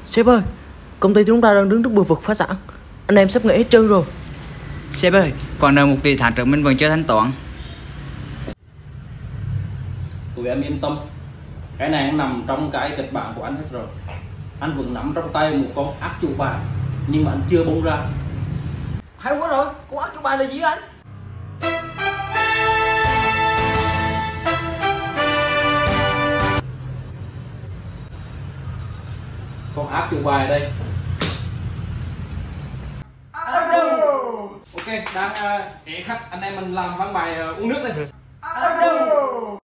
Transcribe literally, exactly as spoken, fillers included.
Sếp ơi, công ty chúng ta đang đứng trước bờ vực phá sản. Anh em sắp nghỉ hết trơn rồi. Sếp ơi, còn nợ một tỷ tháng trước mình vẫn chưa thanh toán. Tụi em yên tâm, cái này nằm trong cái kịch bản của anh hết rồi. Anh vẫn nắm trong tay một con ác chủ bài, nhưng mà anh chưa bung ra. Hay quá rồi, con ác chủ bài là gì anh? Con ác chủ bài ở đây. Ok, đang uh, ế khách, anh em mình làm văn bài uh, uống nước đây.